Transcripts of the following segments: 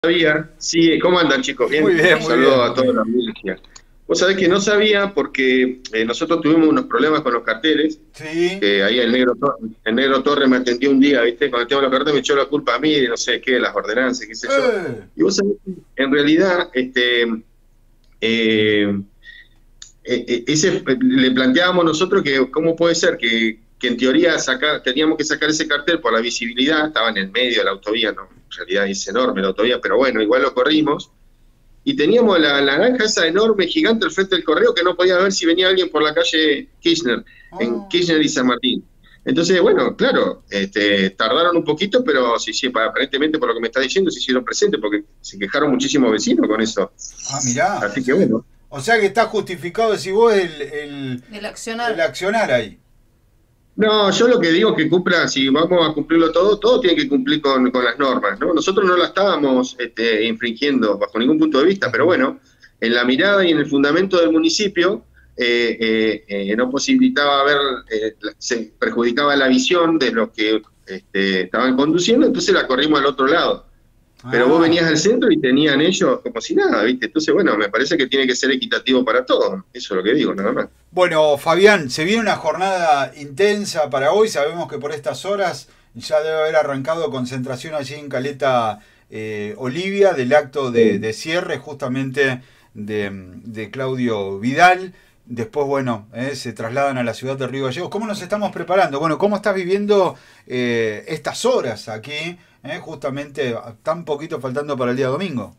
Sabía, sí, ¿cómo andan chicos? Muy Bien, bien, un muy bien, saludo a muy toda bien. la audiencia. Vos sabés que no sabía porque nosotros tuvimos unos problemas con los carteles, Sí. que ahí el negro Torre me atendió un día, ¿viste? Con el tema de los carteles me echó la culpa a mí, de no sé qué, de las ordenanzas, qué sé yo. Eh, Y vos sabés que en realidad, eh, le planteábamos nosotros que cómo puede ser que en teoría teníamos que sacar ese cartel por la visibilidad, estaba en el medio de la autovía, ¿no? En realidad es enorme la autovía, pero bueno, igual lo corrimos y teníamos la naranja esa enorme, gigante al frente del correo que no podía ver si venía alguien por la calle Kirchner, en oh, Kirchner y San Martín. Entonces, bueno, claro, tardaron un poquito, pero sí, sí, aparentemente por lo que me está diciendo se hicieron presentes porque se quejaron muchísimos vecinos con eso. mirá, Así que bueno. o sea que está justificado, decís vos, El el accionar. accionar ahí. No, yo lo que digo es que cumpla, si vamos a cumplirlo todo, todo tiene que cumplir con las normas, ¿no? Nosotros no la estábamos infringiendo bajo ningún punto de vista, pero Ujú. bueno, en la mirada y en el fundamento del municipio no posibilitaba ver, se perjudicaba la visión de los que estaban conduciendo, entonces la corrimos al otro lado. Pero vos Ah, venías al centro y tenían ellos como si nada, ¿viste? Entonces, bueno, me parece que tiene que ser equitativo para todos, eso es lo que digo, nada más. bueno, Fabián, se viene una jornada intensa para hoy. Sabemos que por estas horas ya debe haber arrancado concentración allí en Caleta Olivia del acto de cierre justamente de Claudio Vidal. Después, bueno, se trasladan a la ciudad de Río Gallegos. ¿Cómo nos estamos preparando? Bueno, ¿cómo estás viviendo estas horas aquí? Justamente tan poquito faltando para el día domingo.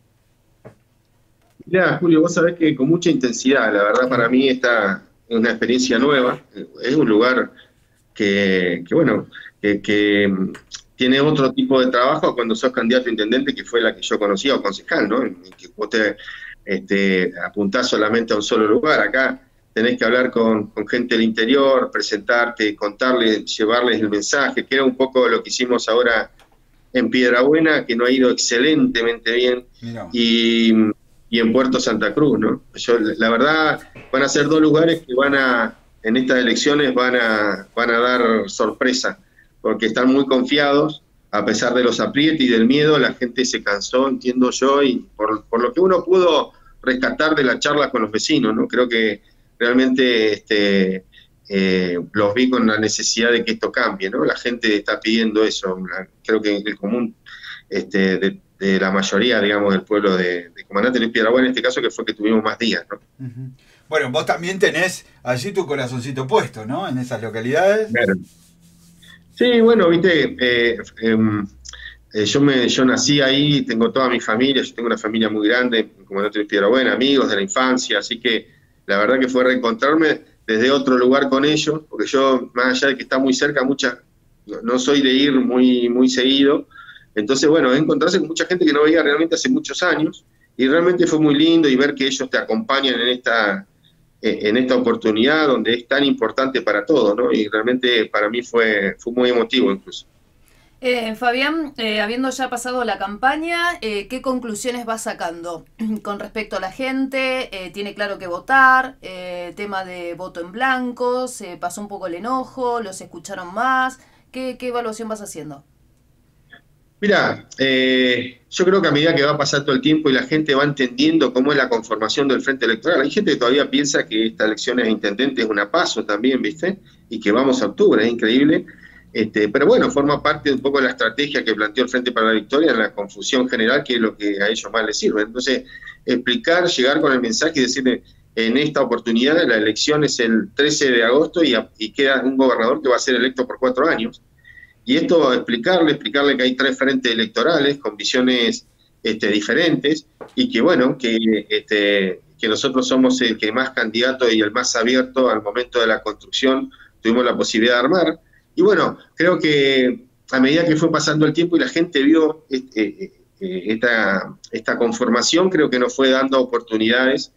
Mirá, Julio, vos sabés que con mucha intensidad, la verdad para mí esta es una experiencia nueva, es un lugar bueno, que tiene otro tipo de trabajo cuando sos candidato a intendente, que fue la que yo conocía, o concejal, ¿no? En que vos te apuntás solamente a un solo lugar. Acá tenés que hablar con gente del interior, presentarte, contarles, llevarles el mensaje, que era un poco lo que hicimos ahora en Piedrabuena, que no ha ido excelentemente bien, Mira. y, y en Puerto Santa Cruz, ¿no? La verdad, van a ser dos lugares que en estas elecciones van a dar sorpresa, porque están muy confiados, a pesar de los aprietes y del miedo, la gente se cansó, entiendo yo, y por lo que uno pudo rescatar de la charla con los vecinos, ¿no? Creo que realmente los vi con la necesidad de que esto cambie, ¿no? La gente está pidiendo eso, creo que el común de la mayoría, digamos, del pueblo de Comandante Luis Piedrabuena, en este caso, que fue que tuvimos más días, ¿no? Ujú. Bueno, vos también tenés allí tu corazoncito puesto, ¿no? En esas localidades. Claro. Sí, bueno, viste, yo nací ahí, tengo toda mi familia, yo tengo una familia muy grande, Comandante Luis Piedrabuena, amigos de la infancia, así que la verdad que fue reencontrarme desde otro lugar con ellos, porque yo, más allá de que está muy cerca, no soy de ir muy seguido, entonces, bueno, encontrarse con mucha gente que no veía realmente hace muchos años, y realmente fue muy lindo y ver que ellos te acompañan en esta oportunidad donde es tan importante para todos, ¿no? Y realmente para mí fue muy emotivo incluso. Fabián, habiendo ya pasado la campaña, ¿qué conclusiones vas sacando con respecto a la gente? ¿Tiene claro que votar? ¿Tema de voto en blanco? ¿Se pasó un poco el enojo? ¿Los escucharon más? ¿Qué evaluación vas haciendo? Mira, yo creo que a medida que va pasando el tiempo y la gente va entendiendo cómo es la conformación del frente electoral, hay gente que todavía piensa que esta elección de intendente es una paso también, ¿viste? Y que vamos a octubre, es increíble. Pero bueno, forma parte de un poco de la estrategia que planteó el Frente para la Victoria en la confusión general, que es lo que a ellos más les sirve. Entonces, explicar, llegar con el mensaje y decirle, en esta oportunidad la elección es el 13 de agosto y queda un gobernador que va a ser electo por 4 años. Y esto explicarle que hay tres frentes electorales con visiones diferentes y que bueno, que nosotros somos el que más candidato y el más abierto al momento de la construcción tuvimos la posibilidad de armar. Y bueno, creo que a medida que fue pasando el tiempo y la gente vio esta conformación, creo que nos fue dando oportunidades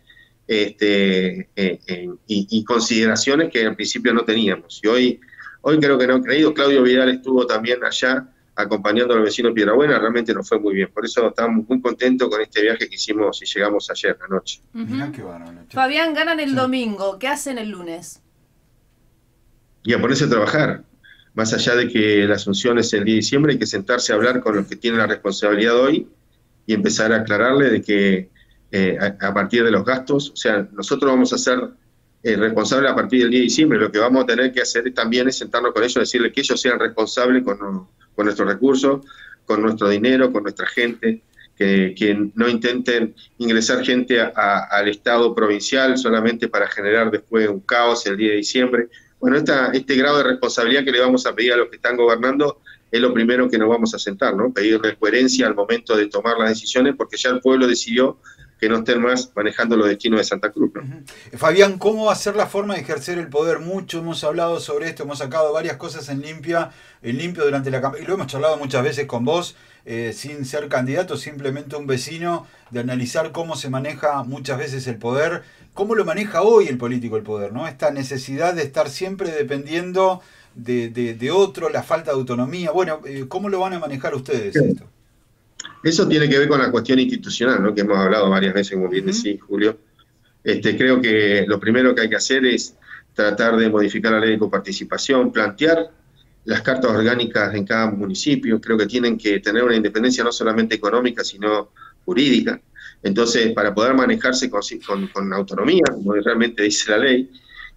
y consideraciones que al principio no teníamos. Y hoy creo que no han creído. Claudio Vidal estuvo también allá acompañando al vecino Piedrabuena, realmente nos fue muy bien. Por eso estamos muy contentos con este viaje que hicimos y llegamos ayer anoche. Mirá Ujú. qué bárbaro, che. Fabián, ganan el Sí. domingo. ¿Qué hacen el lunes? Y a ponerse a trabajar. Más allá de que la Asunción es el 10 de diciembre, hay que sentarse a hablar con los que tienen la responsabilidad hoy y empezar a aclararle de que a partir de los gastos, o sea, nosotros vamos a ser responsables a partir del día de diciembre. Lo que vamos a tener que hacer también es sentarnos con ellos, decirles que ellos sean responsables con nuestros recursos, con nuestro dinero, con nuestra gente, que no intenten ingresar gente al Estado provincial solamente para generar después un caos el día de diciembre. Bueno, este grado de responsabilidad que le vamos a pedir a los que están gobernando es lo primero que nos vamos a sentar, ¿no? Pedirle coherencia al momento de tomar las decisiones, porque ya el pueblo decidió que no estén más manejando los destinos de Santa Cruz, ¿no? Fabián, ¿cómo va a ser la forma de ejercer el poder? Mucho hemos hablado sobre esto, hemos sacado varias cosas en limpio durante la campaña, y lo hemos charlado muchas veces con vos, sin ser candidato, simplemente un vecino, de analizar cómo se maneja muchas veces el poder, cómo lo maneja hoy el político el poder, ¿no? Esta necesidad de estar siempre dependiendo de otro, la falta de autonomía. Bueno, ¿cómo lo van a manejar ustedes esto? Eso tiene que ver con la cuestión institucional, ¿no? Que hemos hablado varias veces, como bien decís, Julio. Creo que lo primero que hay que hacer es tratar de modificar la ley de coparticipación, plantear las cartas orgánicas en cada municipio. Creo que tienen que tener una independencia no solamente económica, sino jurídica. Entonces, para poder manejarse con autonomía, como realmente dice la ley,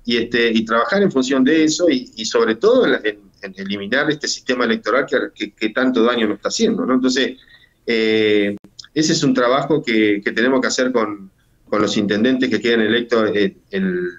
y trabajar en función de eso, y sobre todo en eliminar este sistema electoral que tanto daño nos está haciendo, ¿no? Entonces, ese es un trabajo que tenemos que hacer con los intendentes que queden electos en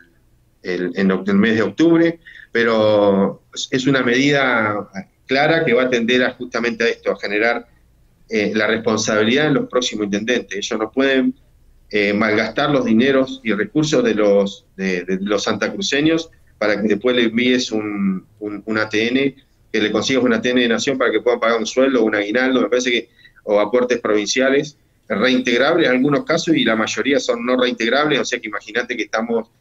el mes de octubre, pero es una medida clara que va a tender justamente a esto, a generar la responsabilidad en los próximos intendentes. Ellos no pueden malgastar los dineros y recursos de los santacruceños para que después le envíes un ATN, que le consigas un ATN de nación para que puedan pagar un sueldo, un aguinaldo, me parece que, o aportes provinciales, reintegrables en algunos casos, y la mayoría son no reintegrables, o sea que imagínate que estamos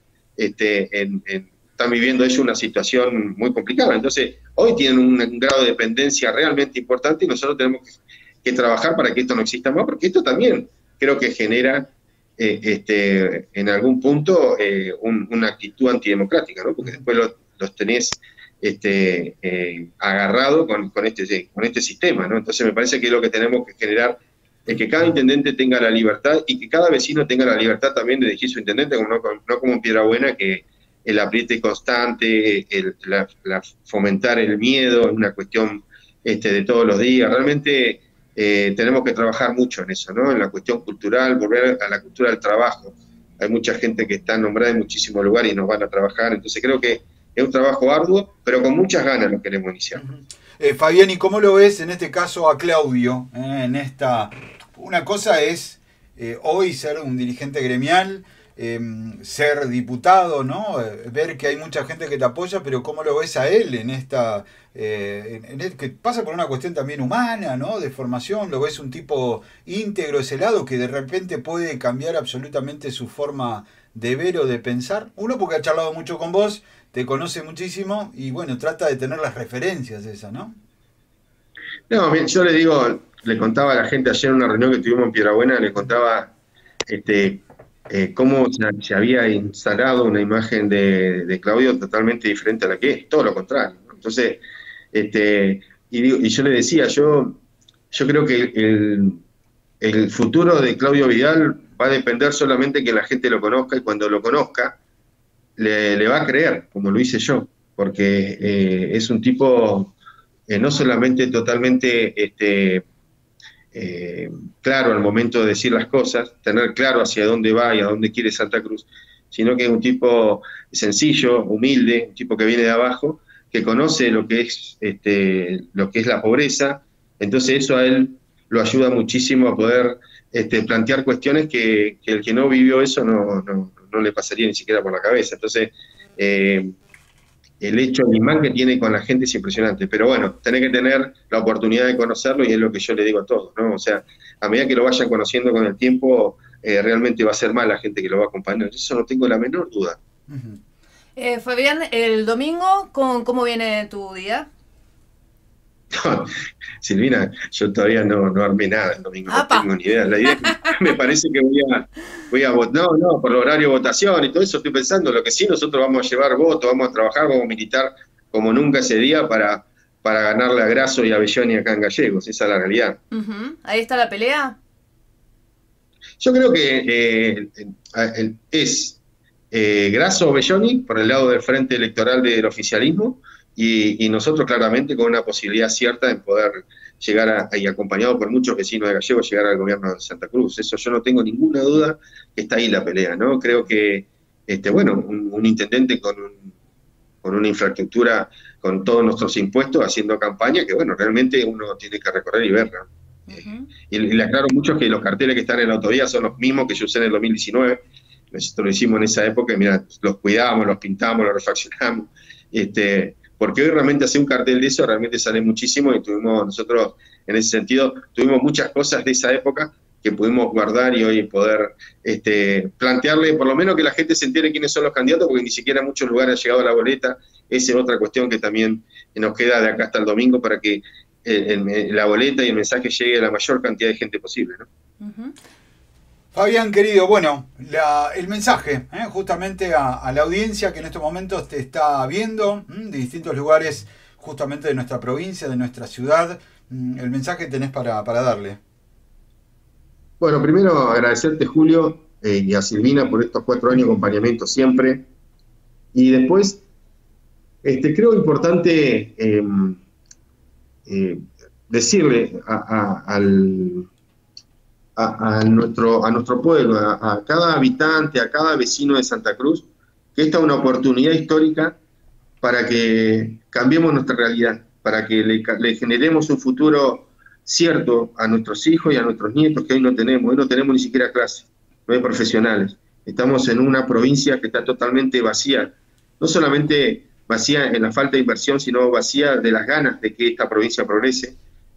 están viviendo ellos una situación muy complicada. Entonces, hoy tienen un grado de dependencia realmente importante, y nosotros tenemos que trabajar para que esto no exista más, porque esto también creo que genera en algún punto una actitud antidemocrática, ¿no? Porque después los tenés agarrado con este sistema, ¿no? Entonces me parece que lo que tenemos que generar es que cada intendente tenga la libertad, y que cada vecino tenga la libertad también de elegir su intendente, no como en Piedrabuena, que el apriete constante, fomentar el miedo es una cuestión de todos los días. Realmente tenemos que trabajar mucho en eso, ¿no? En la cuestión cultural, volver a la cultura del trabajo. Hay mucha gente que está nombrada en muchísimos lugares y nos van a trabajar, entonces creo que es un trabajo arduo, pero con muchas ganas lo queremos iniciar. Fabián, ¿y cómo lo ves en este caso a Claudio? Una cosa es hoy ser un dirigente gremial, ser diputado, ¿no? Ver que hay mucha gente que te apoya, pero ¿cómo lo ves a él en esta que pasa por una cuestión también humana, ¿no? De formación? ¿Lo ves un tipo íntegro, ese lado, que de repente puede cambiar absolutamente su forma de ver o de pensar? Uno, porque ha charlado mucho con vos, te conoce muchísimo y bueno, trata de tener las referencias esas, ¿no? No, yo le contaba a la gente ayer en una reunión que tuvimos en Piedrabuena, le contaba cómo se había instalado una imagen de Claudio totalmente diferente a la que es, todo lo contrario, ¿no? Entonces, y yo le decía, yo creo que el futuro de Claudio Vidal va a depender solamente que la gente lo conozca, y cuando lo conozca le va a creer, como lo hice yo, porque es un tipo no solamente totalmente claro al momento de decir las cosas, tener claro hacia dónde va y a dónde quiere Santa Cruz, sino que es un tipo sencillo, humilde, un tipo que viene de abajo, que conoce lo que es la pobreza. Entonces eso a él lo ayuda muchísimo a poder plantear cuestiones que el que no vivió eso no le pasaría ni siquiera por la cabeza. Entonces el hecho, el imán que tiene con la gente es impresionante, pero bueno, tenés que tener la oportunidad de conocerlo, y es lo que yo le digo a todos, ¿no? O sea, a medida que lo vayan conociendo con el tiempo, realmente va a ser más la gente que lo va a acompañar, eso no tengo la menor duda. Fabián, el domingo, ¿cómo viene tu día? No, Silvina, yo todavía no armé nada el domingo, no tengo ni idea. La idea es que me parece que voy a votar, no, por el horario de votación y todo eso estoy pensando. Lo que sí, nosotros vamos a llevar votos, vamos a trabajar, vamos a militar como nunca ese día para ganarle a Grasso y a Belloni acá en Gallegos, esa es la realidad. ¿Ahí está la pelea? Yo creo que es Grasso o Belloni por el lado del frente electoral del oficialismo y nosotros claramente con una posibilidad cierta en poder llegar y acompañado por muchos vecinos de Gallegos, llegar al gobierno de Santa Cruz. Eso yo no tengo ninguna duda que está ahí la pelea, ¿no? Creo que, bueno, un intendente con una infraestructura, con todos nuestros impuestos, haciendo campaña, que bueno, realmente uno tiene que recorrer y verla. Y le aclaro mucho que los carteles que están en la autovía son los mismos que yo usé en el 2019. Nosotros lo hicimos en esa época y mira, los cuidamos, los pintamos, los refaccionamos. Porque hoy realmente hacer un cartel de eso realmente sale muchísimo y nosotros en ese sentido tuvimos muchas cosas de esa época que pudimos guardar y hoy poder plantearle, por lo menos que la gente se entere quiénes son los candidatos, porque ni siquiera en muchos lugares ha llegado la boleta. Esa es otra cuestión que también nos queda de acá hasta el domingo para que la boleta y el mensaje llegue a la mayor cantidad de gente posible, ¿no? Fabián, querido, bueno, el mensaje justamente a la audiencia que en estos momentos te está viendo de distintos lugares justamente de nuestra provincia, de nuestra ciudad, el mensaje que tenés para darle. Bueno, primero agradecerte, Julio, y a Silvina por estos 4 años de acompañamiento siempre. Y después, creo importante decirle a nuestro pueblo, a cada habitante, a cada vecino de Santa Cruz, que esta es una oportunidad histórica para que cambiemos nuestra realidad, para que le generemos un futuro cierto a nuestros hijos y a nuestros nietos que hoy no tenemos ni siquiera clase, no hay profesionales. Estamos en una provincia que está totalmente vacía, no solamente vacía en la falta de inversión, sino vacía de las ganas de que esta provincia progrese.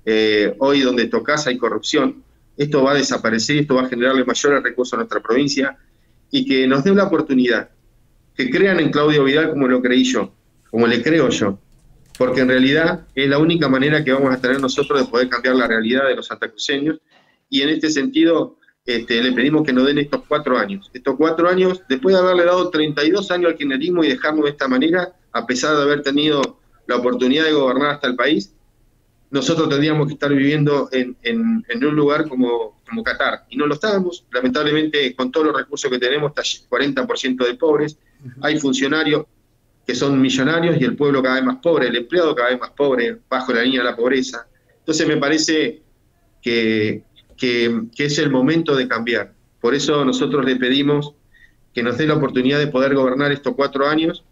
Hoy donde tocas hay corrupción, esto va a desaparecer, esto va a generarle mayores recursos a nuestra provincia y que nos dé una oportunidad, que crean en Claudio Vidal como lo creí yo, como le creo yo, porque en realidad es la única manera que vamos a tener nosotros de poder cambiar la realidad de los santacruceños y en este sentido le pedimos que nos den estos 4 años. Estos 4 años, después de haberle dado 32 años al kirchnerismo y dejarnos de esta manera, a pesar de haber tenido la oportunidad de gobernar hasta el país, nosotros tendríamos que estar viviendo en un lugar como Qatar. Y no lo estábamos, lamentablemente con todos los recursos que tenemos, está 40% de pobres, hay funcionarios que son millonarios y el pueblo cada vez más pobre, el empleado cada vez más pobre, bajo la línea de la pobreza. Entonces me parece que es el momento de cambiar. Por eso nosotros le pedimos que nos dé la oportunidad de poder gobernar estos 4 años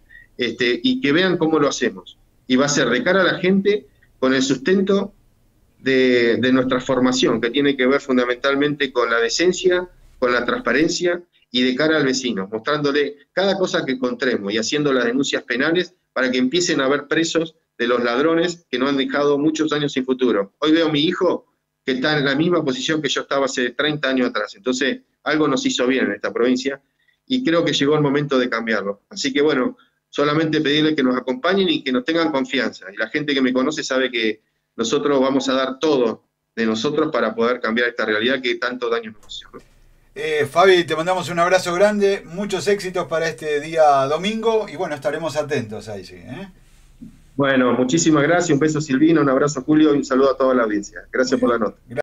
y que vean cómo lo hacemos. Y va a ser de cara a la gente con el sustento de nuestra formación, que tiene que ver fundamentalmente con la decencia, con la transparencia y de cara al vecino, mostrándole cada cosa que encontremos y haciendo las denuncias penales para que empiecen a haber presos de los ladrones que nos han dejado muchos años sin futuro. Hoy veo a mi hijo que está en la misma posición que yo estaba hace 30 años atrás, entonces algo nos hizo bien en esta provincia y creo que llegó el momento de cambiarlo. Así que bueno, solamente pedirle que nos acompañen y que nos tengan confianza. Y la gente que me conoce sabe que nosotros vamos a dar todo de nosotros para poder cambiar esta realidad que tanto daño nos hace, ¿no? Fabi, te mandamos un abrazo grande, muchos éxitos para este día domingo y bueno, estaremos atentos ahí, sí. Bueno, muchísimas gracias, un beso Silvina, un abrazo Julio y un saludo a toda la audiencia. Gracias por la nota.